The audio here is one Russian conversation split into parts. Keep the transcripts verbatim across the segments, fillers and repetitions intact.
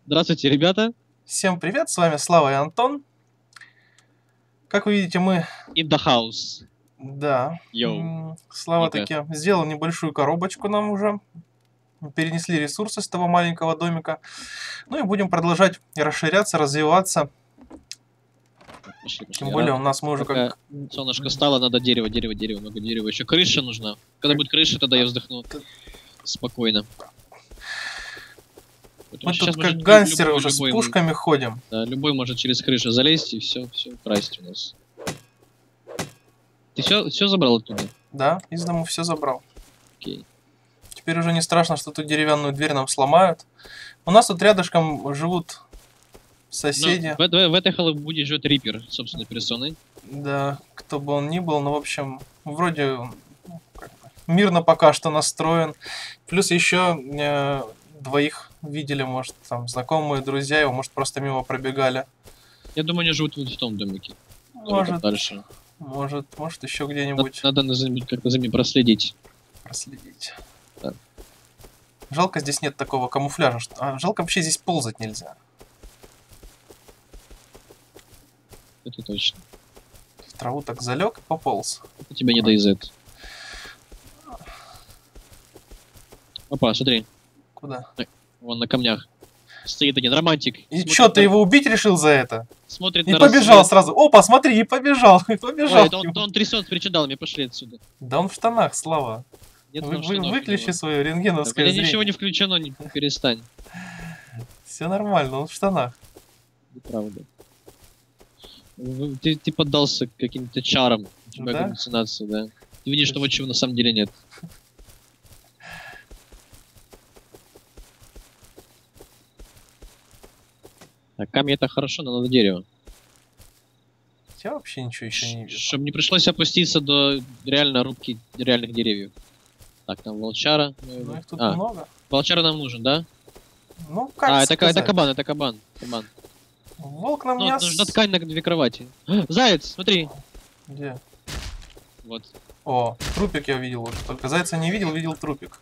Здравствуйте, ребята. Всем привет, с вами Слава и Антон. Как вы видите, мы... In the house. Да. Йоу. Слава Ника. таки сделал небольшую коробочку нам уже. Перенесли ресурсы с того маленького домика. Ну и будем продолжать расширяться, развиваться. Пошли, пошли. Тем более у нас мы уже Пока как... солнышко стало, надо дерево, дерево, дерево, много дерева. Еще крыша нужна. Когда будет крыша, тогда я вздохну спокойно. Мы Сейчас тут как может гангстеры любой- уже любой с пушками ходим. Да, любой может через крышу залезть и все, все украсть у нас. Ты все, все забрал оттуда? Да, из дому все забрал. Окей. Теперь уже не страшно, что тут деревянную дверь нам сломают. У нас тут рядышком живут соседи. Ну, в, в, в этой халабуде живет Риппер, собственной персоной. Да, кто бы он ни был, но в общем, вроде ну, как бы, мирно пока что настроен. Плюс еще э, двоих видели, может, там знакомые, друзья его, может, просто мимо пробегали. Я думаю, они живут вот в том домике. Может, Дальше. может, может еще Надо, где-нибудь надо за ними- как-то за ними проследить. проследить. Да. Жалко, здесь нет такого камуфляжа. Что... А, жалко, вообще здесь ползать нельзя. Это точно. В траву так залег и пополз. Это тебя не доизет. Опа, смотри. Куда? Вон на камнях. Стоит один романтик. И Смотрит чё, ты на- его убить решил за это? Смотрит И на побежал рассвет. сразу. Опа, смотри, и побежал, и побежал. Ой, это он, он трясет причиндалами, пошли отсюда. Да он в штанах, Слава. Нет, Вы, там вы- штанов выключи его. свое Да, рентгеновское бля, зрение. ничего не включено, не перестань. Все нормально, он в штанах. Неправда. Вы- Ты, ты поддался каким-то чарам. У тебя Да? галлюцинации, да. Ты видишь того, чего на самом деле нет. А камни это хорошо, но надо дерево. Я вообще ничего еще не вижу. Чтобы не пришлось опуститься до реально рубки реальных деревьев. Так, там волчара. Ну их тут А, много. волчара нам нужен, да? Ну, как а, это, ка- это сказать? кабан, это кабан. кабан. Волк нам Ну, не нужна ос... ткань на две кровати. Заяц, смотри. Где? Вот. О, трупик я видел уже. Только зайца не видел, видел трупик.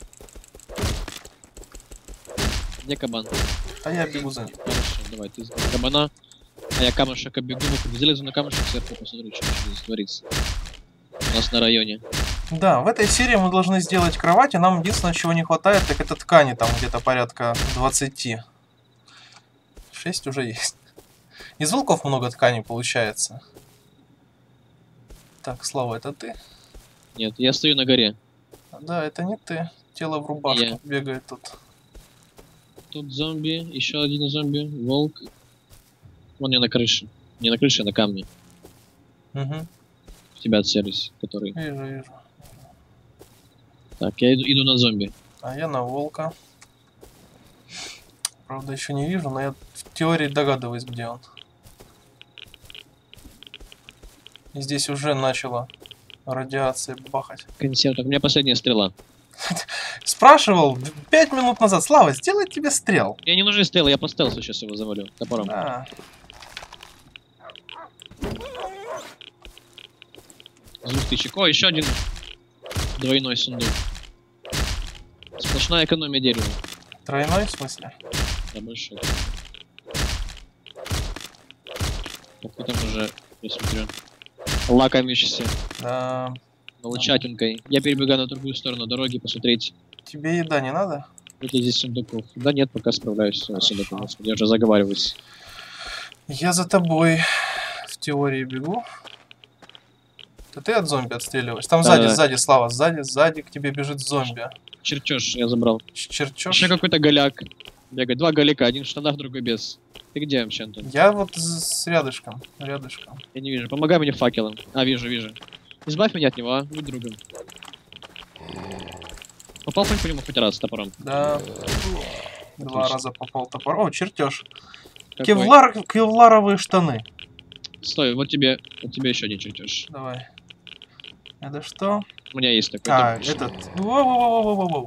Где кабан? А я бегу за ним. Хорошо, давай, ты за кабана. А я камушек оббегу, вокруг. Залезу на камушек, сверху посмотрю, что здесь творится. У нас на районе. Да, в этой серии мы должны сделать кровать, и нам единственное, чего не хватает, так это ткани, там где-то порядка двадцати. шесть уже есть. Из волков много ткани получается. Так, Слава, это ты? Нет, я стою на горе. Да, это не ты. Тело в рубашке Я. бегает тут. Тут зомби, еще один зомби, волк. Вон я на крыше. Не на крыше, а на камне. Угу. В тебя целюсь, который. Вижу, вижу. Так, я иду, иду на зомби. А я на волка. Правда, еще не вижу, но я в теории догадываюсь, где он. И здесь уже начала радиация бахать. Консерв. Так, у меня последняя стрела. Спрашивал пять минут назад, Слава, сделай тебе стрел. Мне не нужны стрелы, я по стелсу сейчас его завалю. Топором. Да. С двух тысяч. О, еще один двойной сундук. Сплошная экономия дерева. Тройной в смысле? Да, большой. Так, ты там уже, я смотрю, лакомишься, Да. молчатенькой. Я перебегаю на другую сторону дороги, посмотреть, Тебе еда не надо? нет ли здесь сундуков. Да нет, пока справляюсь с сундуком. Господи, я уже заговариваюсь. Я за тобой в теории бегу. Да ты от зомби отстреливаешь. Там Да, сзади, да. сзади, Слава, сзади, сзади к тебе бежит зомби. Чертеж я забрал. Ч- Черчешь? Еще какой-то голяк. Бегает. Два голяка, один в штанах, другой без. Ты где вообще, Антон? Я вот с с рядышком, рядышком. Я не вижу. Помогай мне факелом. А, вижу, вижу. Избавь меня от него, а? Будь другом. Попал хоть по нему хоть раз топором? Да. Два Отлично. раза попал топор. О, чертеж. Какой? Кевлар, кевларовые штаны. Стой, вот тебе, вот тебе еще один чертеж. Давай. Это что? У меня есть такой. А, топор. этот. Воу-воу-воу-воу-воу.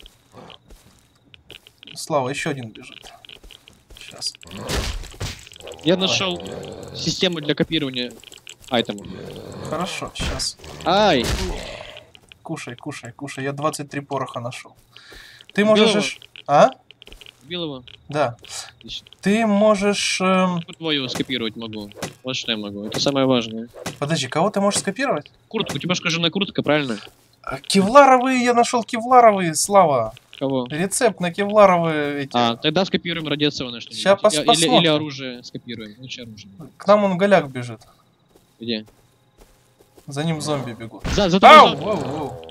Слава, еще один бежит. Сейчас. Я нашел систему для копирования айтемов. Хорошо, сейчас. Ай! Кушай, кушай, кушай. Я двадцать три пороха нашел. Ты можешь... Белого. иш- А? Убил его. Да. Отлично. Ты можешь... эм, Куртку твою скопировать могу. Вот что я могу. Это самое важное. Подожди, кого ты можешь скопировать? Куртку. У тебя же кожаная куртка, правильно? А, Кевларовые, я нашел кевларовые, Слава. Кого? Рецепт на кевларовые эти. А, тогда скопируем радиационное что-нибудь. Ща пос- Я- или, посмотрим. или оружие скопируем. Лучше оружие. К нам он голяк бежит. Где? За ним зомби бегут. За, за тобой Ау! зомби. Воу, воу.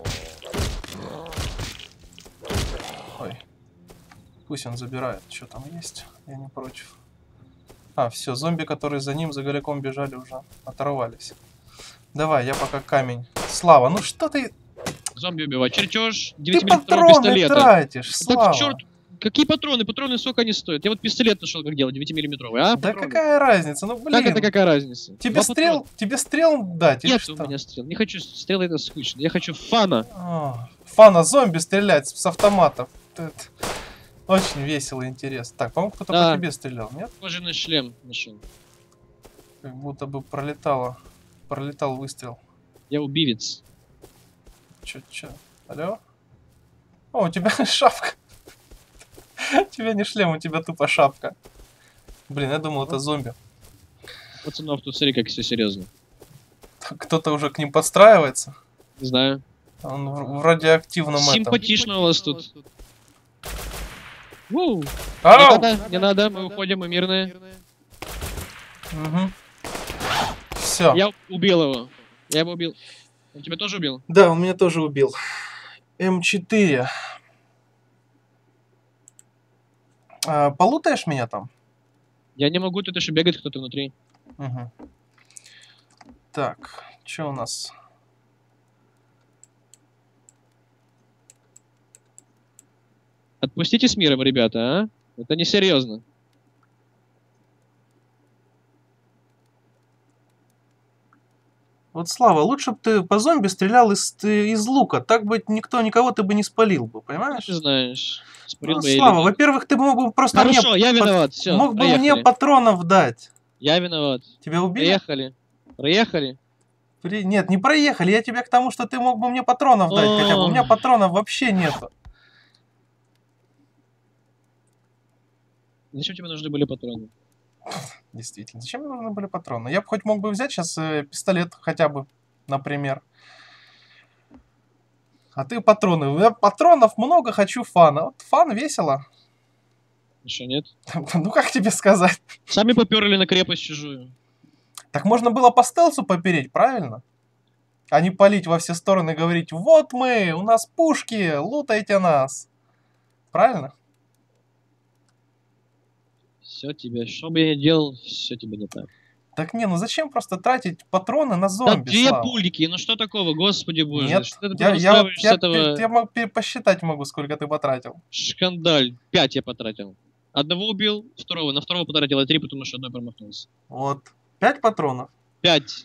Ой. Пусть он забирает, что там есть. Я не против. А, все, зомби, которые за ним, за голяком бежали, уже оторвались. Давай, я пока камень. Слава, ну что ты... Зомби убивать. Чертеж. Ты девять миллиметрового патроны пистолета. тратишь, Так Слава. черт. Какие патроны? Патроны сколько они стоят? Я вот пистолет нашел, как делать, девятимиллиметровый, а? Да Патроны. какая разница, ну блин. Как это какая разница? Тебе Два стрел, патрона. тебе стрел дать или Нет что? у меня стрел. Не хочу стрелы, это скучно. Я хочу фана. А, Фана зомби стрелять с автоматов. Это очень весело и интересно. Так, по-моему, кто-то Да. по тебе стрелял, нет? Кожаный шлем нашел. Как будто бы пролетало. Пролетал выстрел. Я убивец. Чё, чё? Алло? О, у тебя шапка. У тебя не шлем, у тебя тупо шапка. Блин, я думал, это зомби. Пацанов, тут смотри, как все серьезно. Кто-то уже к ним подстраивается. Не знаю. Он в, в радиоактивном этом. Симпатично у вас тут. Воу. Не Ау! надо, не надо, мы уходим, мы мирные. Угу. Все. Я убил его. Я его убил. Он тебя тоже убил? Да, он меня тоже убил. эм четыре. А, полутаешь меня там? Я не могу, тут еще бегает кто-то внутри. Угу. Так, что у нас? Отпустите с миром, ребята, а? Это несерьезно. Вот, Слава, лучше бы ты по зомби стрелял из, из лука. Так бы никто, никого ты бы не спалил бы, понимаешь? Ты знаешь. Спорил Ну, бы я или Слава, нет. во-первых, ты мог бы просто Хорошо, мне... я пат- виноват. Все, мог бы мне патронов дать. Я виноват. Тебя убили? Проехали. Проехали. При- Нет, не проехали. Я тебя к тому, что ты мог бы мне патронов дать хотя бы. У меня Ой. патронов вообще нету. Зачем тебе нужны были патроны? Действительно, зачем мне нужны были патроны? Я бы хоть мог бы взять сейчас э, пистолет хотя бы, например. А ты патроны. Я патронов много, хочу фана. Вот фан весело. Что, нет? Ну как тебе сказать? Сами поперли на крепость чужую. Так можно было по стелсу попереть, правильно? А не палить во все стороны и говорить: вот мы, у нас пушки, лутайте нас. Правильно? Все тебе, что бы я ни делал, все тебе не так. Так не, ну зачем просто тратить патроны на Да зомби, две Слава? пульки, ну что такого, господи боже. Нет, Что ты я, я, вот- устраиваешь я, с этого я могу пе- посчитать могу, сколько ты потратил. шкандаль? Пять я потратил. Одного убил, второго, на второго потратил, а три, потому что одной промахнулся. Вот. Пять патронов. Пять.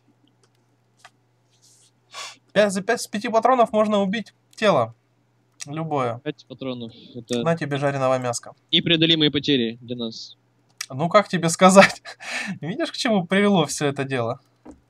Пять, за пять с пяти патронов можно убить тело. Любое. Пять патронов. Это На тебе жареного мяска. непреодолимые потери для нас. Ну как тебе сказать? Видишь, к чему привело все это дело?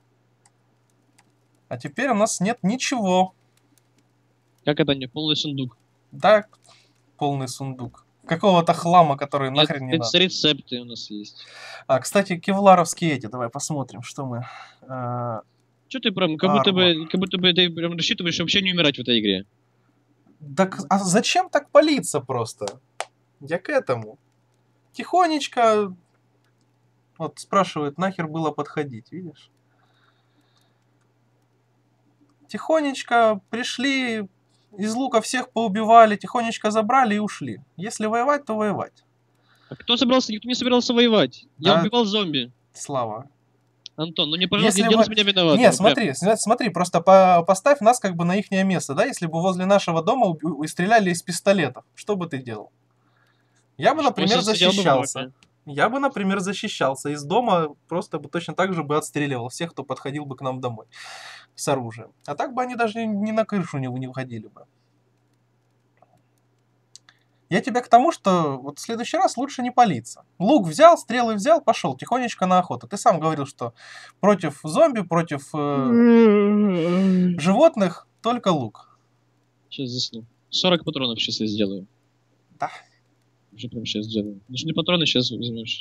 А теперь у нас нет ничего. Как это не? Полный сундук. Да, полный сундук. Какого-то хлама, который Нет, нахрен не рец- надо. рецепты у нас есть. А, кстати, кевларовские эти. Давай посмотрим, что мы... а, Что ты прям, как будто Арма. бы, как будто бы ты прям рассчитываешь вообще не умирать в этой игре. Так, а зачем так палиться просто? Я к этому. Тихонечко... Вот спрашивают, нахер было подходить, видишь? Тихонечко пришли, из лука всех поубивали, тихонечко забрали и ушли. Если воевать, то воевать. А кто собрался? Никто не собирался воевать. Я Да. убивал зомби. Слава. Антон, ну не, пожалуйста, Если не делай вы- с меня виноватым. Не, прям. смотри, сня- смотри, просто по- поставь нас как бы на ихнее место, да? Если бы возле нашего дома уб- у- стреляли из пистолетов, что бы ты делал? Я бы, Что, например, сидел бы в защищался. жопе? Я бы, например, защищался из дома, просто бы точно так же бы отстреливал всех, кто подходил бы к нам домой с оружием. А так бы они даже ни на крышу не, не выходили бы. Я тебя к тому, что вот в следующий раз лучше не палиться. Лук взял, стрелы взял, пошел тихонечко на охоту. Ты сам говорил, что против зомби, против э, животных только лук. Сейчас засну. сорок патронов сейчас я сделаю. Да. Уже прям сейчас сделаю. Нужны патроны, сейчас возьмешь.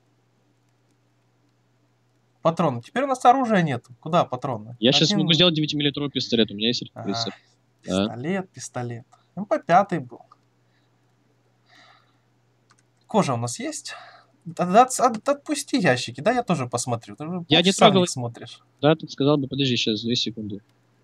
Патроны. Теперь у нас оружия нет. Куда патроны? Я сейчас Один- могу сделать девятимиллиметровый пистолет. У меня есть Ага, рецепт. Да. пистолет, пистолет. эм пэ пять был. Кожа у нас есть? От- от- от- Отпусти ящики, да, я тоже посмотрю. Ты уже Я не полчаса в трогал них их. смотришь. Да, ты сказал бы, подожди, сейчас, две секунды.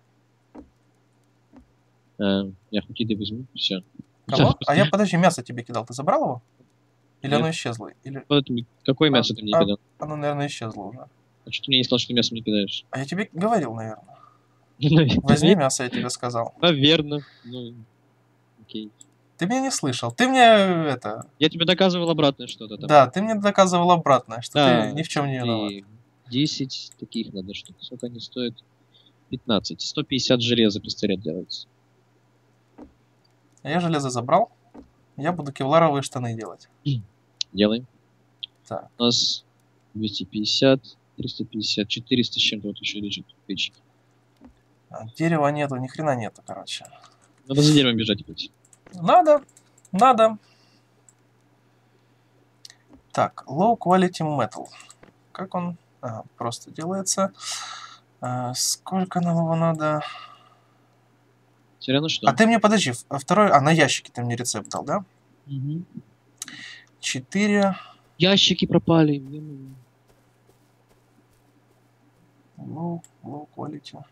А, я хоть еды возьму, все. Кого? А я, подожди, мясо тебе кидал. Ты забрал его? Или Нет. оно исчезло? Или Какое А- мясо ты мне а- кидал? оно, наверное, исчезло уже. А что ты мне не сказал, что ты мясо мне кидаешь? А я тебе говорил, наверное. Возьми мясо, я тебе сказал. Наверное. Ну, окей. Ты меня не слышал. Ты мне это... Я тебе доказывал обратное что-то там. Да, ты мне доказывал обратное, что Да, ты ни в чем не виноват. смотри, десять таких надо штук. Сколько они стоят? пятнадцать. сто пятьдесят железа пистолет делается. А я железо забрал. Я буду кевларовые штаны делать. Делаем. Так. У нас двести пятьдесят, триста пятьдесят, четыреста с чем-то вот еще лежит в печке. А, дерева нету, ни хрена нету, короче. Надо за деревом бежать опять. Надо, надо. Так, low quality metal. Как он? Ага, просто делается. А, сколько нам его надо? Все равно что? А ты мне, подожди, в- второй... А, на ящике ты мне рецепт дал, да? Мгм. Четыре... Ящики пропали. блин. Low, low quality.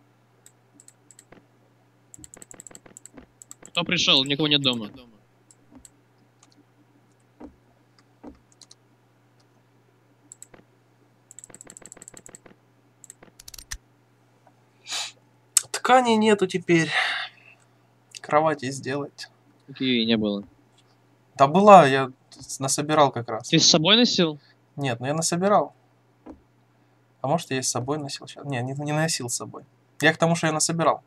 Кто пришел? Никого нет дома. Ткани нету теперь. Кровати сделать. Такие не было. Да была, я насобирал как раз. Ты с собой носил? Нет, ну я насобирал. А может, я и с собой носил сейчас? Не, не, не носил с собой. Я к тому, что я насобирал.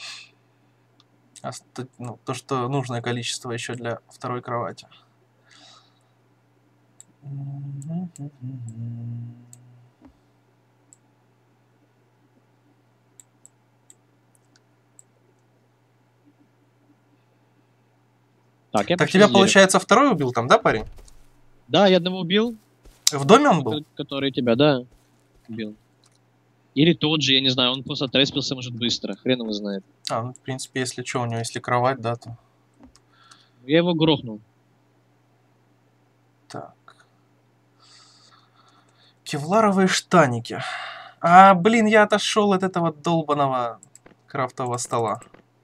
А с- то, ну, то, что нужное количество еще для второй кровати. Так, я Так пошел тебя, за деревом. получается, второй убил там, да, парень? Да, я одного убил, В доме он был? который тебя, да, убил. Или тот же, я не знаю, он просто треспился, может, быстро. Хрен его знает. А, ну, в принципе, если что, у него, если кровать, да, то... Я его грохнул. Так. Кевларовые штаники. А, блин, я отошел от этого долбаного крафтового стола.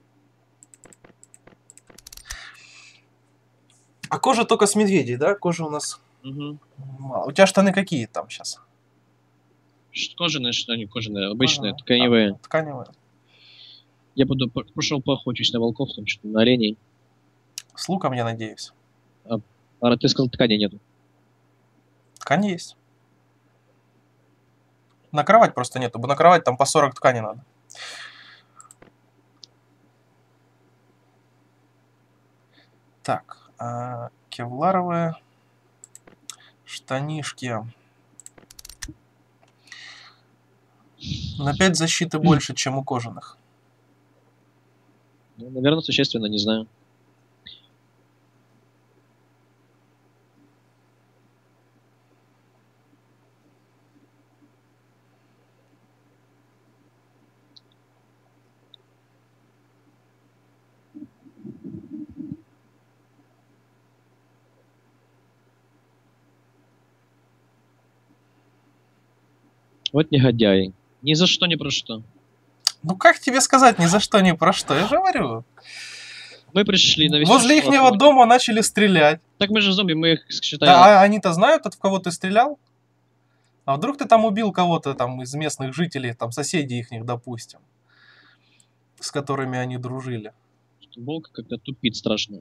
А кожа только с медведей, да? Кожа у нас Угу. мало. У тебя штаны какие там сейчас? Кожаные, что они кожаные, обычные, Кожаные. тканевые. А, тканевые. Я буду по- пошел поохочусь на волков, там что-то на оленей. С луком, я надеюсь. А ты сказал, ткани нету. Ткань есть. На кровать просто нету. На кровать там по сорок ткани надо. Так. А, кевларовые штанишки. На пять защиты больше, чем у кожаных. Ну, наверное, существенно, не знаю. Вот негодяй. Ни за что, ни про что. Ну как тебе сказать ни за что, ни про что? Я же говорю. Мы пришли на Возле ихнего дома начали стрелять. Так мы же зомби, мы их считаем. Да, а они-то знают, от кого ты стрелял? А вдруг ты там убил кого-то там из местных жителей, там соседей ихних, допустим, с которыми они дружили. Что волк как-то тупит страшно.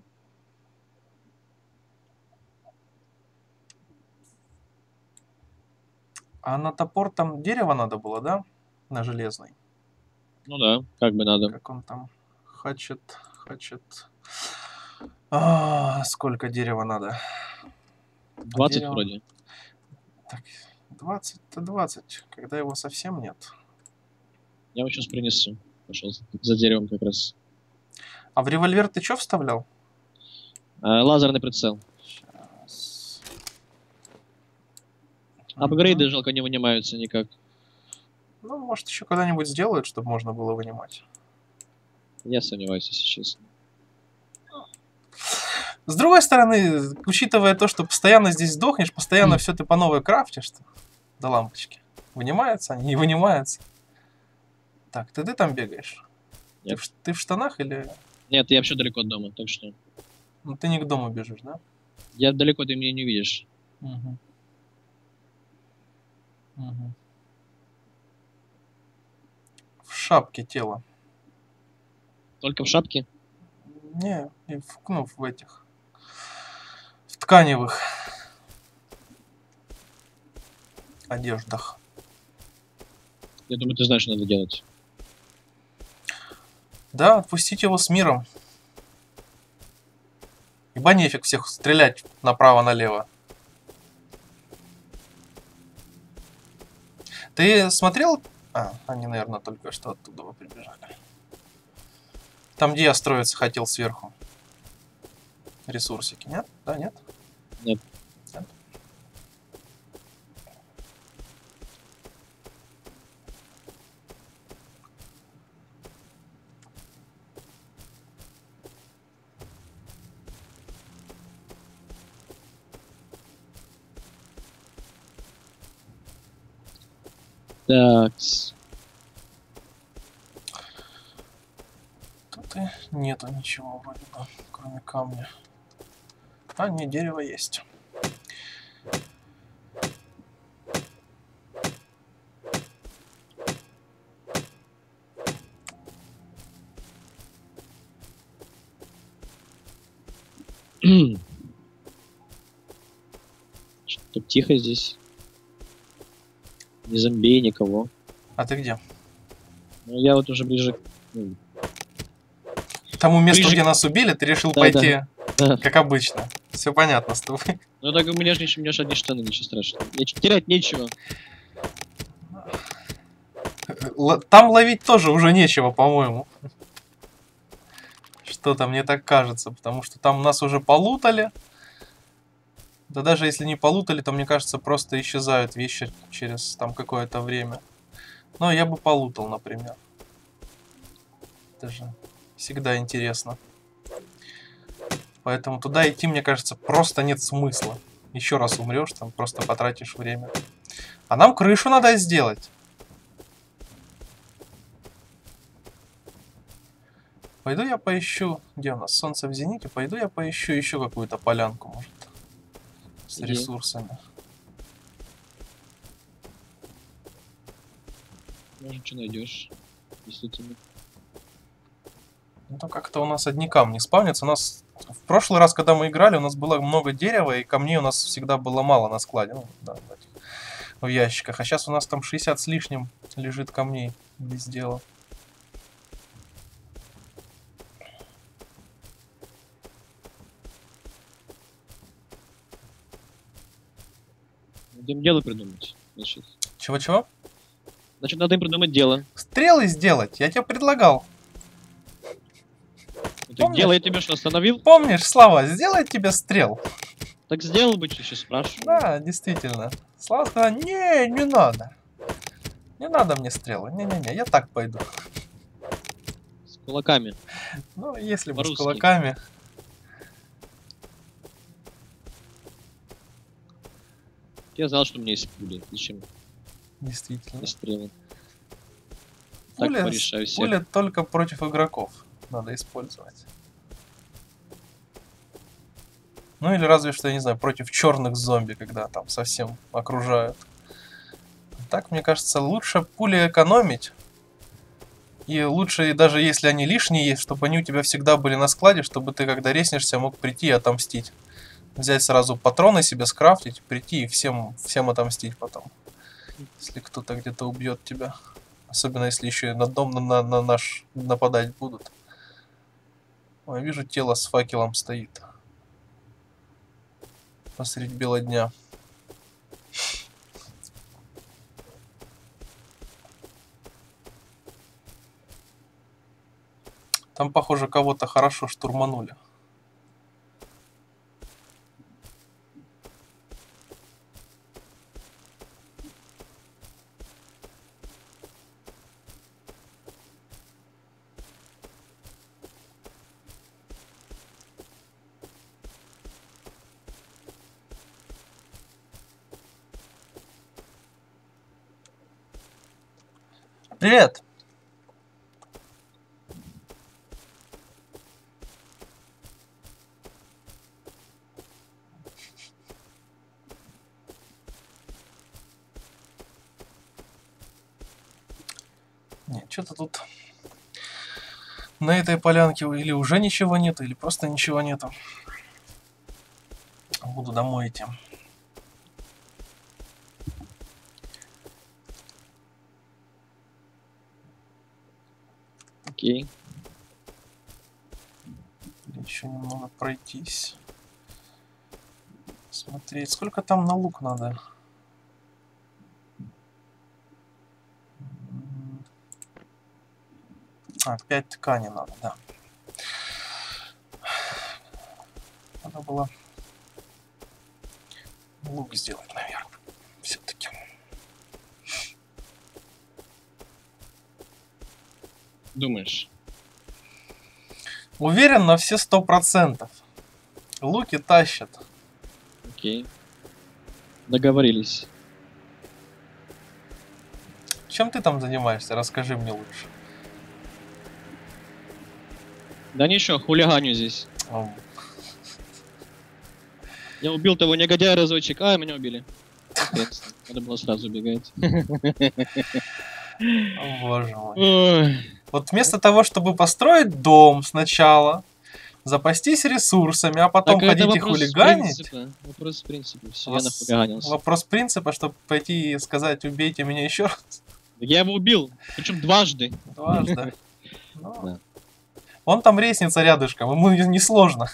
А на топор там дерево надо было, да? На железный. Ну да, как бы надо. Как он там? Хачет, хачет. А, сколько дерева надо? двадцать дерево. вроде. Так, двадцать-то двадцать, когда его совсем нет. Я его сейчас принесу. Пошел за, за деревом как раз. А в револьвер ты что вставлял? А, лазерный прицел. Щас. Апгрейды жалко не вынимаются никак. Ну, может, еще когда-нибудь сделают, чтобы можно было вынимать. Я сомневаюсь, если честно. С другой стороны, учитывая то, что постоянно здесь сдохнешь, постоянно все ты по новой крафтишь, до лампочки. Вынимаются они, не вынимаются. Так, ты, ты там бегаешь? Ты в, ты в штанах или... Нет, я вообще далеко от дома, так что... Ну, ты не к дому бежишь, да? Я далеко, ты меня не видишь. Угу. Угу. В шапке тело. Только в шапке? Не, и в, ну, в этих... В тканевых одеждах. Я думаю, ты знаешь, что надо делать. Да, отпустить его с миром. Ибо нефиг всех стрелять направо-налево. Ты смотрел? А, они, наверное, только что оттуда вы прибежали. Там, где я строиться хотел сверху. Ресурсики, нет? Да, нет? Нет. Нет. Такс. Тут и нету ничего вроде бы, кроме камня. А, не, дерево есть. Что-то тихо здесь. Ни зомби, никого. А ты где? Ну, я вот уже ближе к... Ну, К тому месту, ближе... где нас убили, ты решил да, пойти, да. как обычно. Все понятно с тобой. Ну так у меня же, у меня же одни штаны, ничего страшного. Мне терять нечего. Там ловить тоже уже нечего, по-моему. Что-то мне так кажется, потому что там нас уже полутали. Да даже если не полутали, то, мне кажется, просто исчезают вещи через там какое-то время. Но я бы полутал, например. Это же всегда интересно. Поэтому туда идти, мне кажется, просто нет смысла. Еще раз умрешь, там просто потратишь время. А нам крышу надо сделать. Пойду я поищу... Где у нас? Солнце в зените. Пойду я поищу еще какую-то полянку, может. С Где? ресурсами. Может, что найдешь, действительно. Ну, то как-то у нас одни камни спавнятся. У нас в прошлый раз, когда мы играли, у нас было много дерева, и камней у нас всегда было мало на складе. Ну, да, в, этих, в ящиках. А сейчас у нас там шестьдесят с лишним лежит камней без дела. Надо им дело придумать. Значит, Чего-чего? значит, надо им придумать дело. Стрелы сделать, я тебе предлагал. Ну, так дело я тебя что, остановил? Помнишь, Слава, сделай тебе стрел. Так сделал бы, что сейчас спрашиваю. Да, действительно. Слава сказал, не, не надо. Не надо мне стрелы. Не-не-не, я так пойду. С кулаками. Ну, если бы с По-русски. кулаками. Я знал, что у меня есть пули. Зачем Действительно. стрелы? Так Пуля, порешаю всех. пуля только против игроков надо использовать. Ну или разве что, я не знаю, против черных зомби, когда там совсем окружают. Так, мне кажется, лучше пули экономить. И лучше, даже если они лишние есть, чтобы они у тебя всегда были на складе, чтобы ты, когда резнешься, мог прийти и отомстить. Взять сразу патроны себе, скрафтить, прийти и всем, всем отомстить потом. Если кто-то где-то убьет тебя. Особенно если еще и на дом на, на, на наш нападать будут. Ой, вижу, тело с факелом стоит. Посредь бела дня. Там, похоже, кого-то хорошо штурманули. Привет! Нет, что-то тут на этой полянке или уже ничего нету, или просто ничего нету. Буду домой идти. Окей. Еще немного пройтись. Смотреть, сколько там на лук надо. А, пять тканей надо, да. Надо было лук сделать, наверное. Все-таки. Думаешь? Уверен на все сто процентов. Луки тащат. Окей. Договорились. Чем ты там занимаешься? Расскажи мне лучше. Да ничего, хулиганю здесь. О, Я убил того негодяя разочек, а меня убили. Наконец-то. Надо было сразу убегать. о, боже мой. Ой. Вот вместо того, чтобы построить дом сначала, запастись ресурсами, а потом Так это ходить и вопрос хулиганить. принципа. Вопрос принципа. Все, я Вас- нахулиганился. Вопрос принципа, чтобы пойти и сказать, убейте меня еще раз. Я его убил. Причем дважды. Дважды. Ну, Да. вон там лестница рядышком, ему не сложно.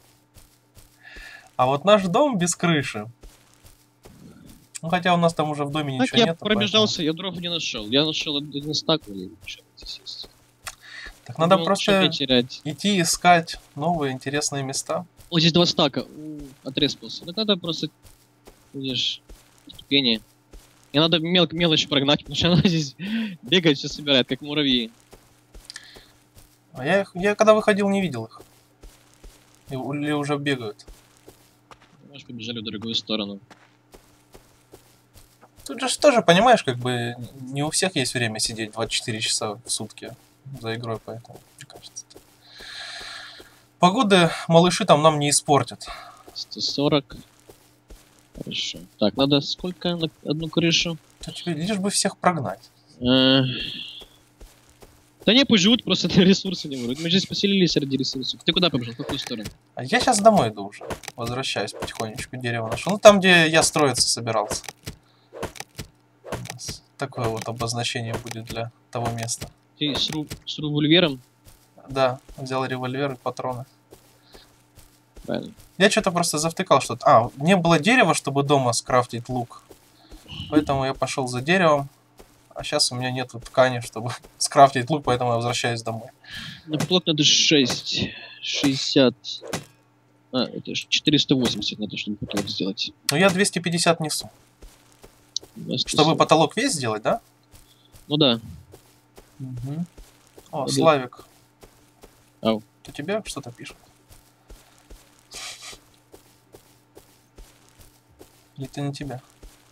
А вот наш дом без крыши. Ну, хотя у нас там уже в доме Так ничего я нет. пробежался, я дров не нашел. Я нашел один стак, или что здесь есть. Так надо Ну, просто что мне терять? идти искать новые интересные места. Вот здесь два стака. У, Отреспался. Так надо просто, видишь, ступени. Мне надо мел мелочь прогнать, потому что она здесь бегает, все собирает, как муравьи. А я, их, я когда выходил, не видел их. И- Или уже бегают. Может, побежали в другую сторону. Тут же ж тоже, понимаешь, как бы не у всех есть время сидеть двадцать четыре часа в сутки за игрой, поэтому, мне кажется. Погоды малыши там нам не испортят. сто сорок. Хорошо. Так, надо сколько на одну крышу? То тебе лишь бы всех прогнать. Э, Да не, пусть живут, просто ресурсы не вроде. Мы же здесь поселились ради ресурсов. Ты куда побежал? В какую сторону? А я сейчас домой иду уже. Возвращаюсь потихонечку, дерево нашел. Ну там, где я строиться собирался. У нас такое вот обозначение будет для того места. Ты с, ру с револьвером? Да, взял револьвер и патроны. Правильно. Я что-то просто завтыкал что-то. А, не было дерева, чтобы дома скрафтить лук. Поэтому я пошел за деревом. А сейчас у меня нету ткани, чтобы скрафтить лук, поэтому я возвращаюсь домой. На плот надо шесть. шестьдесят. А, это ж четыреста восемьдесят надо, чтобы потолок сделать. Но я двести пятьдесят несу. девяносто Чтобы сорок. потолок весь сделать, да? Ну да. Угу. О, Пойдёт. Славик. Ау. То тебе что-то пишет? Или это не тебя?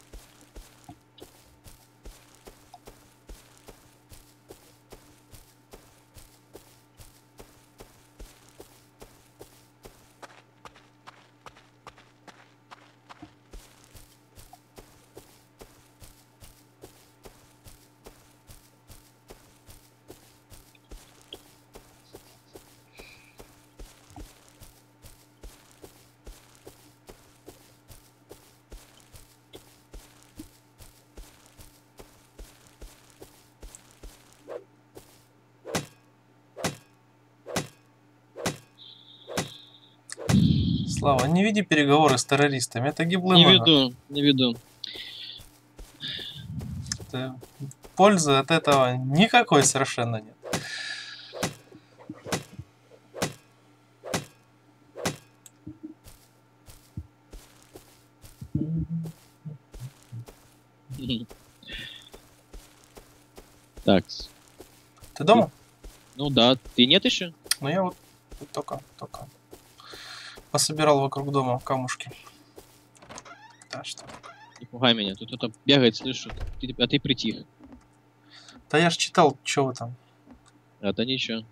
Слава, не веди переговоры с террористами, это гиблый Не выход. веду, не веду. Это- Пользы от этого никакой совершенно нет. Так. Ты дома? Ну да, ты нет еще? Ну я вот только, только пособирал вокруг дома камушки. Да, что? Не пугай меня, тут кто-то бегает, слышу. Ты, а ты притих. Да я ж читал, что вы там. А то ничего.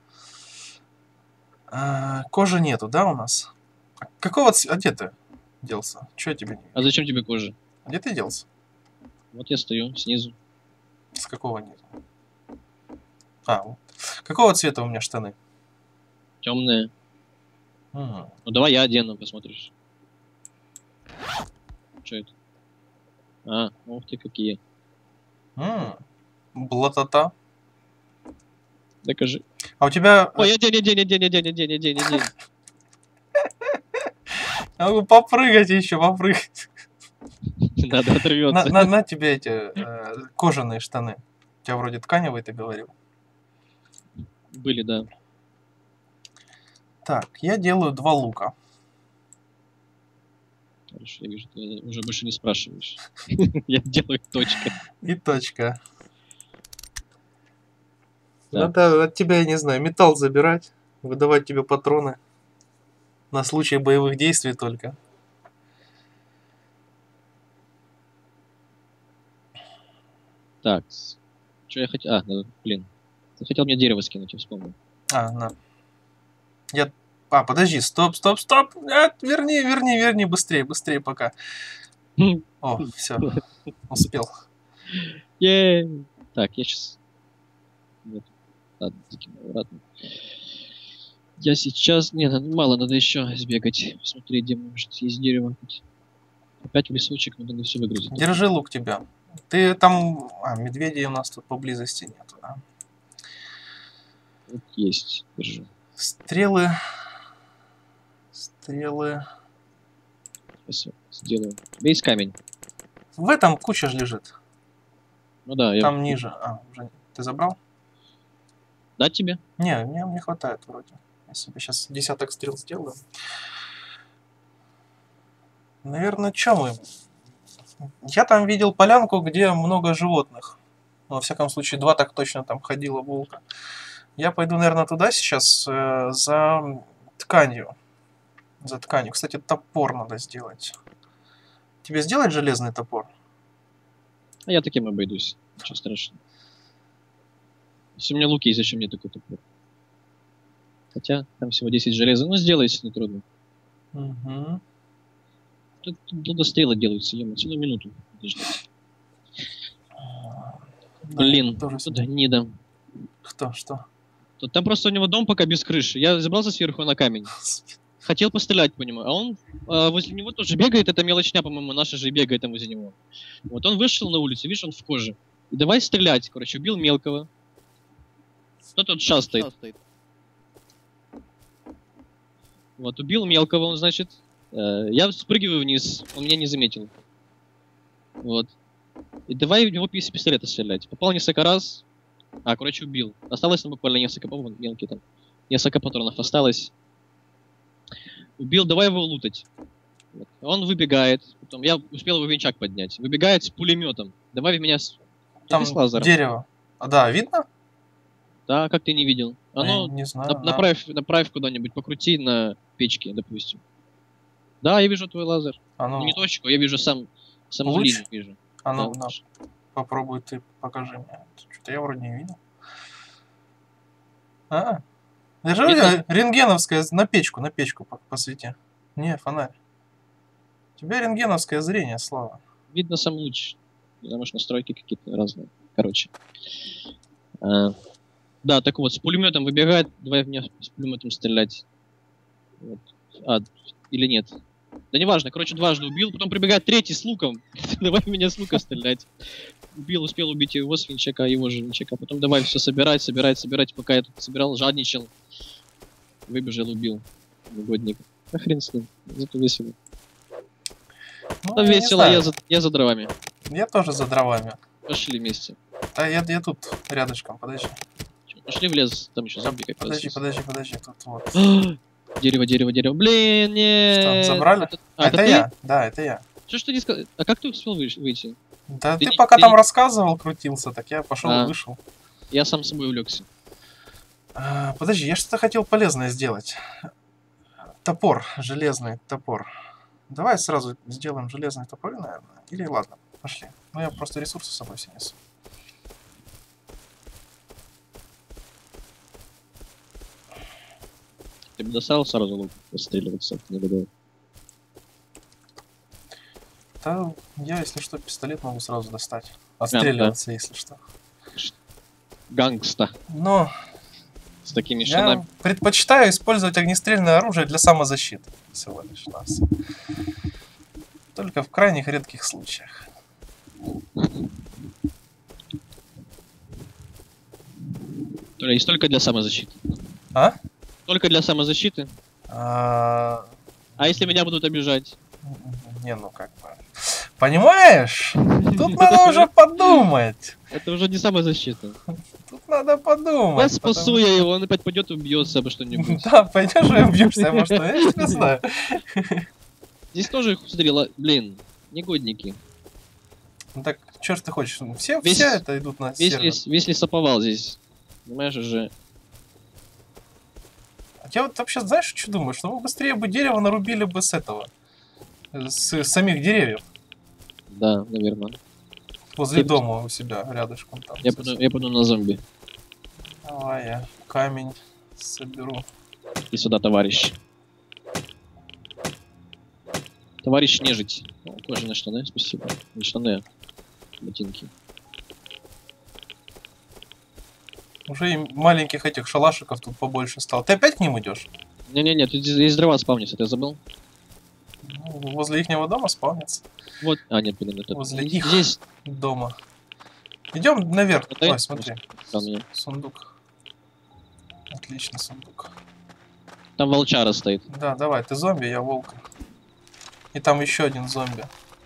А, кожи нету, да, у нас? А какого цвета? А где ты делся? Че я тебе не А зачем тебе кожа? Где ты делся? Вот я стою снизу. С какого нету? А, вот. Какого цвета у меня штаны? Темные. М, Ну давай я одену, посмотришь. Что это? А, ух ты какие. м, Блатота. Докажи. А у тебя... Ой, одень, одень, одень, одень, одень, одень, одень. А вы попрыгайте еще, попрыгать. Надо На, оторвется. на, на тебе эти э, кожаные штаны. У тебя вроде тканевые, ты говорил. Были, да. Так, я делаю два лука. Хорошо, я вижу, ты уже больше не спрашиваешь. Я делаю точка. И точка. Да. Надо от тебя, я не знаю, металл забирать, выдавать тебе патроны. На случай боевых действий только. Так. Что я хотел... А, ну, блин. Ты хотел мне дерево скинуть, я вспомнил. А, на. Я... А, подожди, стоп, стоп, стоп. Нет, верни, верни, верни, быстрее, быстрее пока. О, все, успел. Ей! Так, я сейчас... Вот. Ладно, закинул обратно. Я сейчас... Не, надо- мало, надо еще сбегать. Смотри, где может есть дерево. Хоть. Опять в лесочек, но надо все выгрузить. Держи лук тебя. Ты там... А, медведей у нас тут поблизости нету, да? Вот есть, держи. Стрелы... Стрелы... Сейчас я сделаю. У тебя есть камень? В этом куча же лежит. Ну да, я... Там ниже. А, уже... Ты забрал? Дать тебе? Не, мне не хватает вроде. Я себе сейчас десяток стрел сделаю. Наверное, что мы? Я там видел полянку, где много животных. Ну, во всяком случае, два так точно там ходила волка. Я пойду, наверное, туда сейчас э, за тканью. За тканью. Кстати, топор надо сделать. Тебе сделать железный топор? А я таким обойдусь. Ничего страшного. Если у меня лук есть, зачем мне такой топор? Хотя, там всего десять железа. Ну, сделай, если не трудно. Угу. Тут долгострелы делаются, ё целую минуту. Подождите. Блин, тоже тут себе. гнида. Кто? Что? Тут, там просто у него дом пока без крыши. Я забрался сверху на камень. Хотел пострелять по нему, а он а, возле него тоже бегает. Это мелочня, по-моему, наша же и бегает там возле него. Вот он вышел на улицу, видишь, он в коже. И давай стрелять, короче, убил мелкого. Кто тут шастает? Вот, убил мелкого он, значит. Э, я спрыгиваю вниз, он меня не заметил. Вот. И давай в него из пистолета стрелять. Попал несколько раз. А, короче, убил. Осталось там буквально несколько, по-моему, мелкие там. Несколько патронов осталось. Убил, давай его лутать. Вот. Он выбегает. Потом я успел его венчак поднять. Выбегает с пулеметом. Давай в меня с... Там с лазером. дерево. А, да, видно? Да, как ты не видел. Оно... Я не знаю. на- да. направь, направь куда-нибудь, покрути на печке, допустим. Да, я вижу твой лазер. А Ну, ну, не точку, я вижу сам, саму Луч? линию вижу. а ну, Да, на, луч. попробуй ты, покажи мне. Что-то я вроде не видел. А, держи Видно? рентгеновская на печку, на печку по- посвети. Не, фонарь. У тебя рентгеновское зрение, Слава. Видно сам луч. Потому что настройки какие-то разные. Короче. А, да, так вот, с пулеметом выбегает. Давай в меня с пулеметом стрелять. Вот. А, или нет. Да неважно, короче, дважды убил, потом прибегает третий с луком. Давай в меня с лука стрелять. Убил, успел убить его с винчака, его же винчака. Потом давай все собирать, собирать, собирать, пока я тут собирал, жадничал. Выбежал, убил. Угодник. А хрен с ним, зато весело. Ну, Там я не весело, знаю. я за, я за дровами. Я тоже за дровами. Пошли вместе. Да, я, я тут рядышком, подожди. Чё, пошли в лес, там еще зомби как раз Подожди, есть. подожди, подожди, тут вот. Дерево, дерево, дерево. Блин, нет. Что, забрали? Это, А, а, это, это ты? я, да, это я. Что ж ты не сказал? А как ты успел выш- выйти? Да Ты ты, не- пока ты там не- рассказывал, крутился, так я пошел А. и вышел. Я сам собой увлекся. А, подожди, я что-то хотел полезное сделать. Топор, железный топор. Давай сразу сделаем железный топор, наверное. Или ладно, пошли. Ну я просто ресурсы с собой все несу. Ты бы достал сразу лук отстреливаться, не буду. Да, я, если что, пистолет могу сразу достать. Отстреливаться, да. Если что. Гангста. Но с такими я штанами. предпочитаю использовать огнестрельное оружие для самозащиты. Всего лишь нас. Только в крайних редких случаях. То есть только для самозащиты. А? Только для самозащиты. А, а если меня будут обижать? Не, ну как бы. Понимаешь? Тут надо уже подумать. Это уже не самозащита. Тут надо подумать. Я спасу потому... я его, он опять пойдет и убьется обо что-нибудь. Да, пойдешь и убьешься обо что, я не знаю. Здесь тоже, смотри, блин, негодники. Ну так, что ж ты хочешь? Все, весь, все это идут на весь, сервер. весь, весь лесоповал здесь. Понимаешь, уже. Я вот вообще, знаешь, что думаю? Что мы быстрее бы дерево нарубили бы с этого. С, с самих деревьев. Да, наверное. Возле Ты... дома у себя, рядышком там. Я пойду, я пойду на зомби. Давай я камень соберу. И сюда, товарищ. Товарищ нежить. О, кожаные штаны, спасибо. Не штаны, а ботинки. Уже и маленьких этих шалашиков тут побольше стало. Ты опять к ним идешь? Не-не-не, тут здесь дрова спавнится, ты забыл? Ну, возле ихнего дома спавнится. Вот, а нет, блин, это... Возле их здесь дома. Идем наверх. это Ой, смотри. Там, сундук. Отлично, сундук. там волчара стоит. Да, давай, ты зомби, я волк. И там еще один зомби.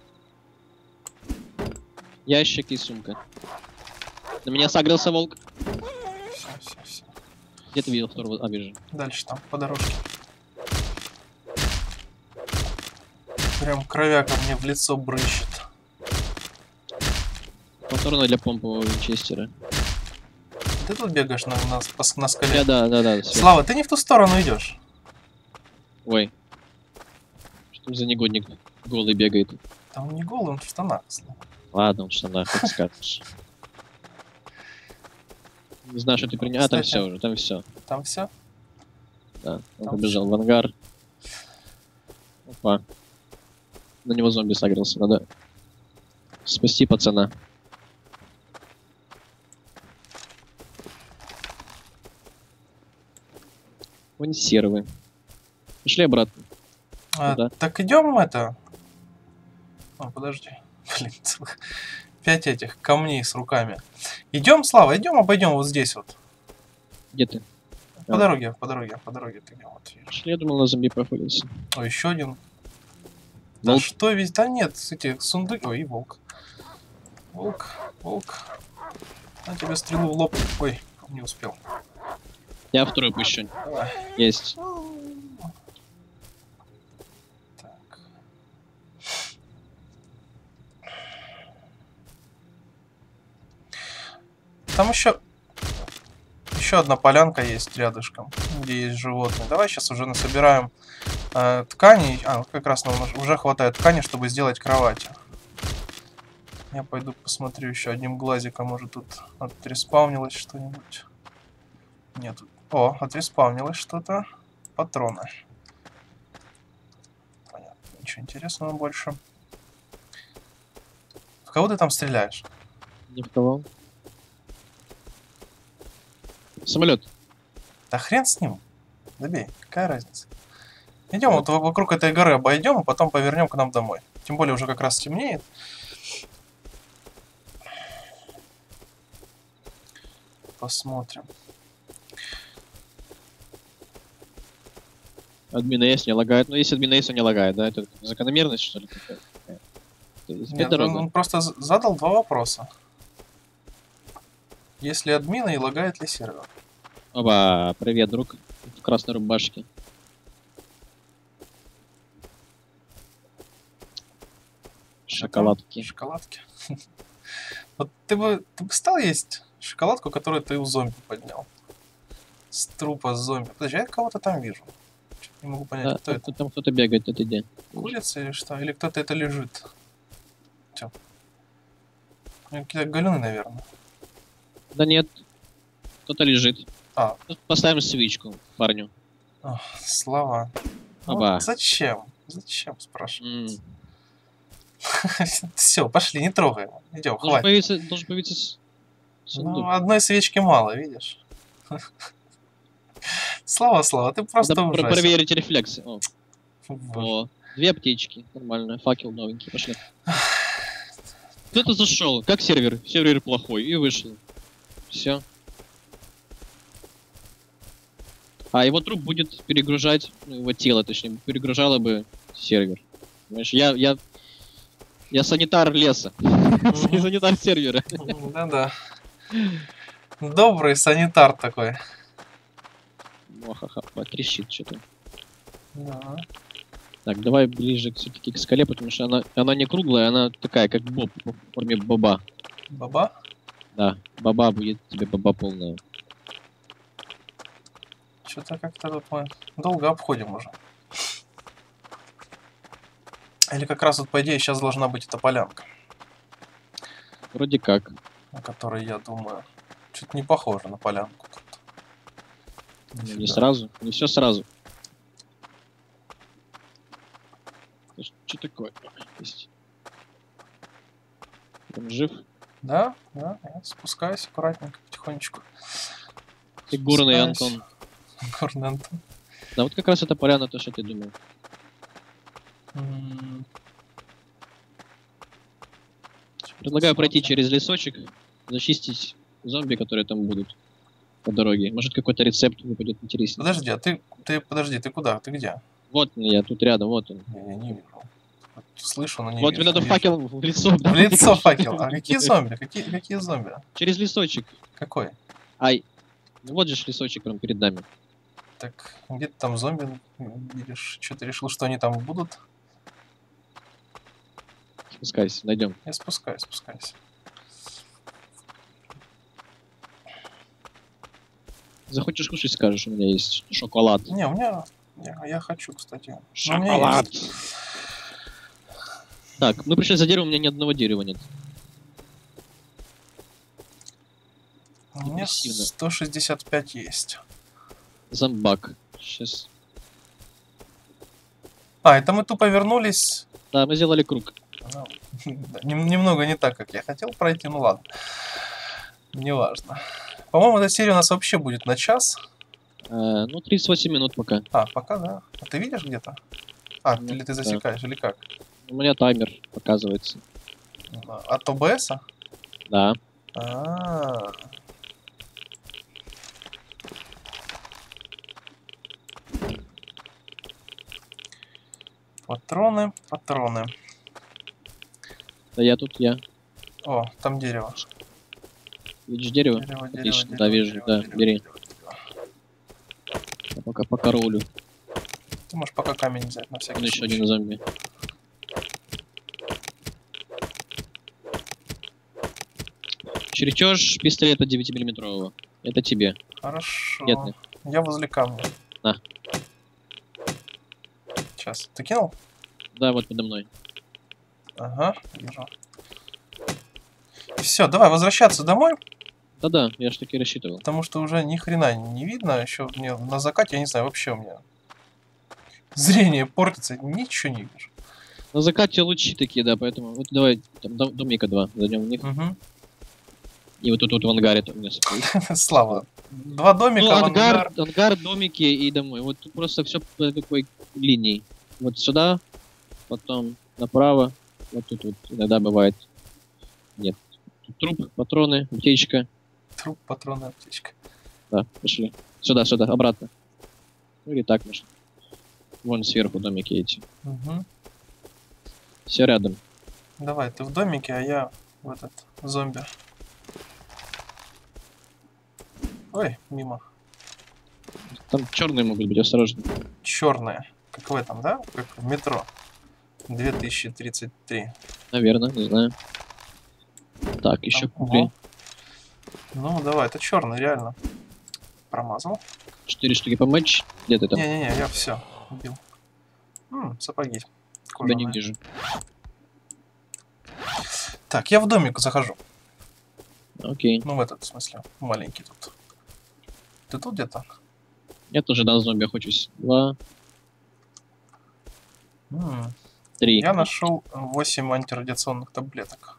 Ящик и сумка. На меня согрелся волк. Все, все, все. Где ты видел второго? А, вижу. Дальше там, по дорожке. Прям кровяка мне в лицо брыщет. Повторно для помпового винчестера. Ты тут бегаешь на, на, на, на скале? Я, да, да, да. Сверху. Слава, ты не в ту сторону идешь. Ой. Что за негодник голый бегает? Там не голый, он в штанах. Ладно, он в штанах, как скажешь. Не знаю, что ты принял. А, там все уже, там все. Там все? Да, он Там побежал всё. в ангар. Опа. На него зомби согрелся, надо спасти пацана. Консервы. Пошли обратно. А, да. Так идем это. О, подожди. Блин, целых пять этих камней с руками. Идем, Слава, идем, обойдем вот здесь вот. Где ты? По А. дороге, по дороге, по дороге ты где вот видишь. Я думал, на зомби проходился. О, еще один. Да Волк. что весь? Да нет, эти сундуки. Ой, и волк. Волк, волк. На тебе стрелу в лоб. Ой, не успел. Я второй пущу. Давай. Есть. Так. Там еще еще одна полянка есть рядышком, где есть животные. Давай сейчас уже насобираем э, тканей. А, как раз нам уже хватает ткани, чтобы сделать кровати. Я пойду посмотрю еще одним глазиком, может тут отреспаунилось что-нибудь. Нет. О, отреспаунилось что-то. Патроны. Понятно. Ничего интересного больше. В кого ты там стреляешь? Не в кого. Самолет. Да хрен с ним. Забей. Какая разница? Идем вот вокруг этой горы обойдем, а потом повернем к нам домой. Тем более уже как раз темнеет. Посмотрим. Админ эс не лагает. Ну, если админ эс не лагает, да? Это закономерность, что ли? Нет, он, он просто задал два вопроса. Есть ли админа и лагает ли сервер? Оба, привет, друг. В красной рубашке. Шоколадки. Шоколадки. Вот ты бы, ты бы стал есть шоколадку, которую ты у зомби поднял. С трупа зомби. Подожди, я кого-то там вижу. Не могу понять, Да, кто это. там кто-то бегает, это где? Курица или что? Или кто-то это лежит? Чё? Какие-то галюны, наверное. Да нет. Кто-то лежит. А. Тут поставим свечку парню. Ох, слова. Оба. Вот зачем? Зачем, спрашиваю? М. Все, пошли, не трогай его. Идем, Должен хватит. появиться, должен появиться с- сундук. Ну, одной свечки мало, видишь? Слава, Слава, ты просто Надо про- ужасен. проверить рефлексы. О, Боже. о, две аптечки. Нормально. Факел новенький. Пошли. Кто-то зашел. Как сервер? Сервер плохой. И вышел. Все. А его труп будет перегружать, ну, его тело, точнее, перегружало бы сервер. Понимаешь, я, я, я санитар леса. Мгм. Санитар сервера. Да-да. Добрый санитар такой. Ха-ха, потрещит что-то. Да. Так, давай ближе все-таки к скале, потому что она, она не круглая, она такая, как боб, в форме боба. Баба? Да, боба будет тебе боба полная. Что-то как-то тут мы долго обходим уже. Или как раз вот, по идее, сейчас должна быть эта полянка, Вроде как. на которой, я думаю, что-то не похоже на полянку тут. Ну, не Нифига. сразу, не все сразу. Что такое? Есть. Он жив? Да, да, я спускаюсь аккуратненько, потихонечку. Ты горный Спускаюсь. Антон. Горный Антон. Да, вот как раз это поляна, то, что ты думал. М, Предлагаю пройти Посмотрим. через лесочек, зачистить зомби, которые там будут по дороге. Может, какой-то рецепт выпадет интереснее. Подожди, а ты, ты, подожди, ты куда? Ты где? Вот я тут рядом, вот он. Я, я не вижу. Вот слышу, но не Вот вижу. мне надо Вижу. факел в лицо. В да, лицо потихоньку. факел. А какие зомби? Какие, какие зомби? Через лесочек. Какой? Ай. Ну вот же ж лесочек прям перед нами. Так, где ты там зомби видишь? Что ты решил, что они там будут? Спускайся, найдем. Я спускаюсь, спускаюсь. Захочешь кушать, скажешь, у меня есть шоколад. Не, у меня... Я, я хочу, кстати. Но у меня Шоколад. есть. Так, мы пришли за дерево, у меня ни одного дерева нет. У меня Депрессивно. сто шестьдесят пять есть. Зомбак. Сейчас. А, это мы тупо вернулись. Да, мы сделали круг. Ну, да, нем- немного не так, как я хотел пройти, ну ладно. Неважно. По-моему, эта серия у нас вообще будет на час. А, ну, тридцать восемь минут пока. А, пока, да. А ты видишь где-то? А, Ну, или ты да. засекаешь, или как? У меня таймер показывается. А, От о бэ эс? Да. А, патроны, патроны. Да я тут, я. О, там дерево. Видишь дерево? Дерево, дерево, Отлично, дерево, да, вижу, дерево, да, дерево, бери. дерево, дерево. Я пока по караулю. Ты можешь пока камень взять на всякий Вон еще случай. один зомби. Чертеж пистолета девятимиллиметрового. Это тебе. Хорошо. Нет, нет. Я возле камня. На. Сейчас. Ты кинул? Да, вот подо мной. Ага, вижу. Все, давай возвращаться домой, Да-да, я ж таки рассчитывал. потому что уже ни хрена не видно. Еще мне на закате, я не знаю, вообще у меня зрение портится, ничего не вижу. На закате лучи такие, да, поэтому... Вот давай, там дом- домика два, зайдем в них. Угу. И вот тут вот в ангаре там несколько. Слава. Два домика, Ну, в ангар, ангар. ангар, домики и домой. Вот тут просто все по такой линии. Вот сюда, потом направо. Вот тут вот иногда бывает. Нет. Тут труп, патроны, аптечка. Труп, патроны, аптечка. Да, пошли. Сюда, сюда, обратно. Ну или так, может. Вон сверху домики эти. Угу. Все рядом. Давай, ты в домике, а я в этот зомби. Ой, мимо. Там черные могут быть, осторожно. Черные. Как в этом, да? Как в метро. две тысячи тридцать три. Наверное, не знаю. Так, еще Там, куплей. ого. Ну, давай, это черный, реально. Промазал. Четыре штуки помочь. Где ты там? Не-не-не, я все убил. М, сапоги. Тебя не Кожаные. вижу. Так, я в домик захожу. Окей. Ну, в этот, в смысле, маленький тут. Ты тут где-то? Я тоже дал зомби охочусь. Два, М. три. Я нашел восемь антирадиационных таблеток.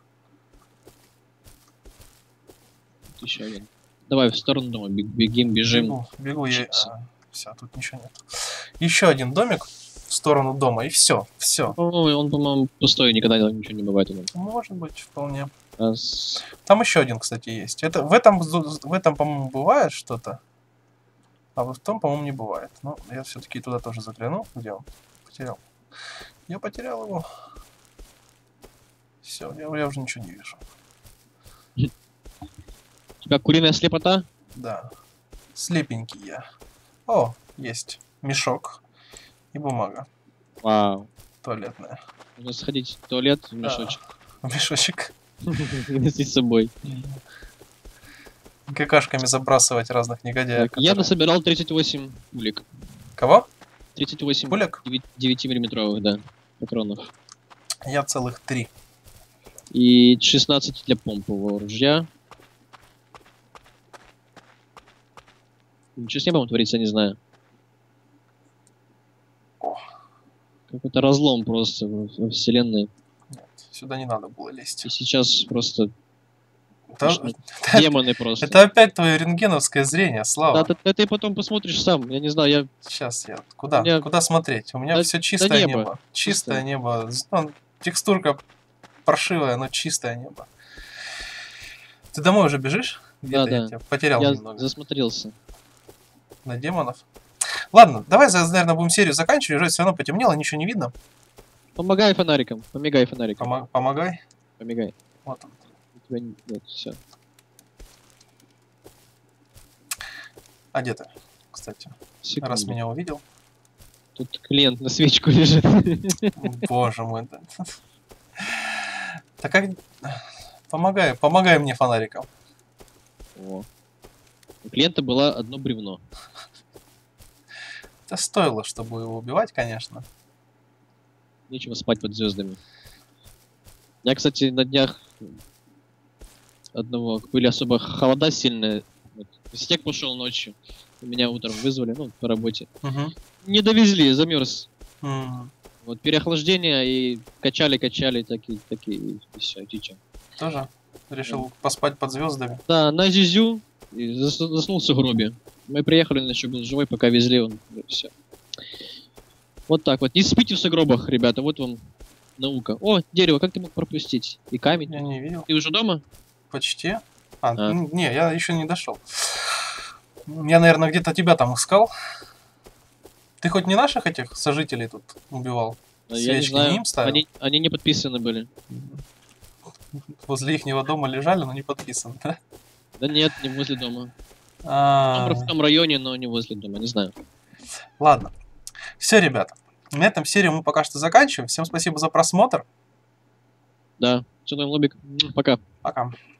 Еще один. Давай в сторону дома, бег- бегим, бежим. Бегу, бегу я. Чипсы. А, все, тут ничего нет. Еще один домик в сторону дома, и все, все. По-моему, он, по-моему, пустой, никогда ничего не бывает. у него. Может быть, вполне. Раз. Там еще один, кстати, есть. Это в этом, в этом, по-моему, бывает что-то, а вот в том, по-моему, не бывает. Но я все-таки туда тоже загляну. Где он? Потерял. Я потерял его. Все, я, я уже ничего не вижу. У тебя куриная слепота? Да. Слепенький я. О, есть мешок и бумага Вау. туалетная. Нужно сходить в туалет, в Да. мешочек. Мешочек. Нести с собой. Какашками забрасывать разных негодяев. Так, я которые- насобирал тридцать восемь пулек. Кого? тридцать восемь Пулек? девятимиллиметровых, да, патронов. Я целых три. И шестнадцать для помпового ружья. Ничего с небом творится, не знаю. О. Какой-то разлом просто во во вселенной. Нет, сюда не надо было лезть. И сейчас просто Это, Точно. это- демоны просто. это опять твое рентгеновское зрение, Слава. Да, ты, ты потом посмотришь сам. Я не знаю, я... Сейчас я. Куда? У меня- Куда смотреть? У меня Да- все да чистое небо. небо. Чистое Чистое. небо. Ну, текстурка паршивая, но чистое небо. Ты домой уже бежишь? Где-то Да, я да. тебя потерял я немного. засмотрелся. На демонов. Ладно, давай, за- наверное, будем серию заканчивать. Уже все равно потемнело, ничего не видно. Помогай фонариком. Помигай фонариком. Помо- помогай. Помигай. Вот он. У тебя не- нет, все. А где ты, кстати? Раз меня увидел. Тут клиент на свечку лежит. Боже мой. да. Так как... Помогай, помогай мне фонариком. О. У клиента было одно бревно. Это стоило, чтобы его убивать, конечно. Нечего спать под звездами. Я, кстати, на днях одного были особо холода сильные. Вот. Снег пошел ночью. Меня утром вызвали, ну, по работе. Угу. Не довезли, замерз. М, Вот переохлаждение и качали, качали, такие, такие, и все, течем. Тоже решил поспать под звездами. Да, на Зизю и зас- заснул в сугробе. Мы приехали, он еще был живой, пока везли, он все. Вот так вот. Не спите в сугробах, ребята, вот вам наука. О, дерево, как ты мог пропустить? И камень. Я не видел. Ты уже дома? Почти. А, А. н- не, я еще не дошел. Я, наверное, где-то тебя там искал. Ты хоть не наших этих сожителей тут убивал? А Я не Свечки знаю. не им ставил? Они, они не подписаны были. Возле ихнего дома лежали, но не подписаны, да? Да нет, не возле дома. А, Там в том районе, но не возле дома, не знаю. Ладно. Все, ребята. На этом серию мы пока что заканчиваем. Всем спасибо за просмотр. Да, все, лобик. Пока. Пока.